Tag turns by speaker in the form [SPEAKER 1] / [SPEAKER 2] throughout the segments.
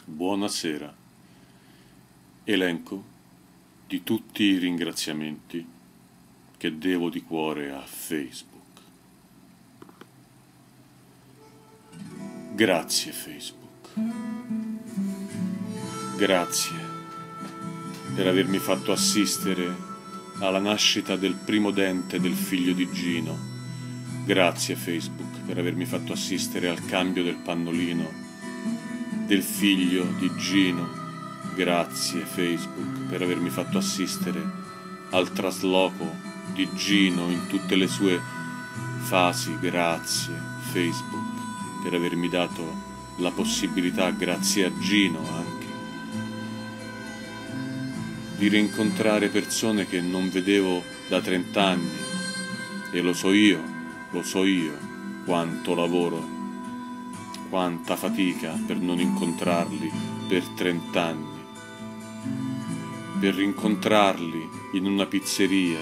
[SPEAKER 1] Buonasera. Elenco di tutti i ringraziamenti che devo di cuore a Facebook. Grazie Facebook. Grazie per avermi fatto assistere alla nascita del primo dente del figlio di Gino. Grazie Facebook per avermi fatto assistere al cambio del pannolino del figlio di Gino. Grazie Facebook per avermi fatto assistere al trasloco di Gino in tutte le sue fasi. Grazie Facebook per avermi dato la possibilità, grazie a Gino anche, di rincontrare persone che non vedevo da 30 anni. E lo so io quanto lavoro, quanta fatica per non incontrarli per 30 anni, per rincontrarli in una pizzeria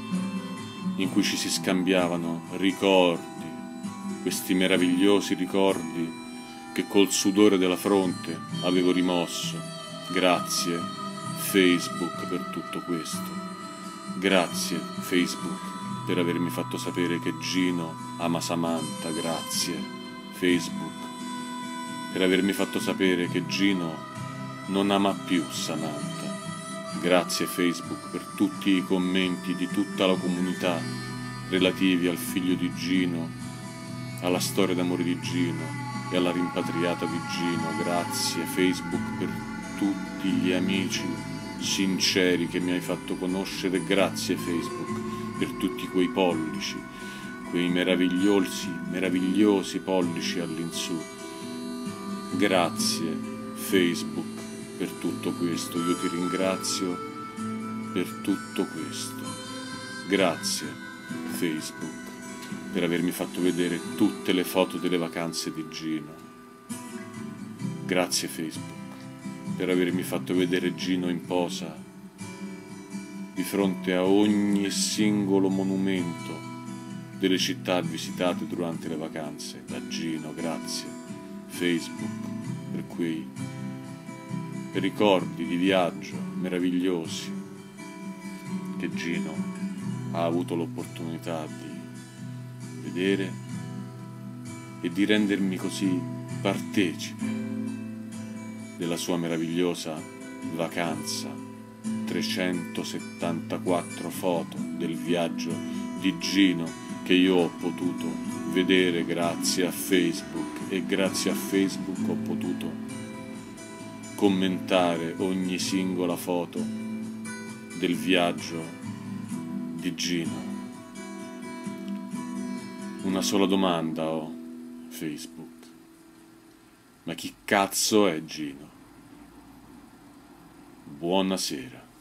[SPEAKER 1] in cui ci si scambiavano ricordi, questi meravigliosi ricordi che col sudore della fronte avevo rimosso. Grazie Facebook per tutto questo. Grazie Facebook per avermi fatto sapere che Gino ama Samantha. Grazie Facebook per avermi fatto sapere che Gino non ama più Samantha. Grazie Facebook per tutti i commenti di tutta la comunità relativi al figlio di Gino, alla storia d'amore di Gino e alla rimpatriata di Gino. Grazie Facebook per tutti gli amici sinceri che mi hai fatto conoscere. Grazie Facebook per tutti quei pollici, quei meravigliosi pollici all'insù. Grazie Facebook per tutto questo, io ti ringrazio per tutto questo. Grazie Facebook per avermi fatto vedere tutte le foto delle vacanze di Gino. Grazie Facebook per avermi fatto vedere Gino in posa di fronte a ogni singolo monumento delle città visitate durante le vacanze da Gino. Grazie Facebook per quei ricordi di viaggio meravigliosi che Gino ha avuto l'opportunità di vedere e di rendermi così partecipe della sua meravigliosa vacanza. 374 foto del viaggio di Gino che io ho potuto vedere grazie a Facebook, e grazie a Facebook ho potuto commentare ogni singola foto del viaggio di Gino. Una sola domanda ho, Facebook: ma chi cazzo è Gino? Buonasera.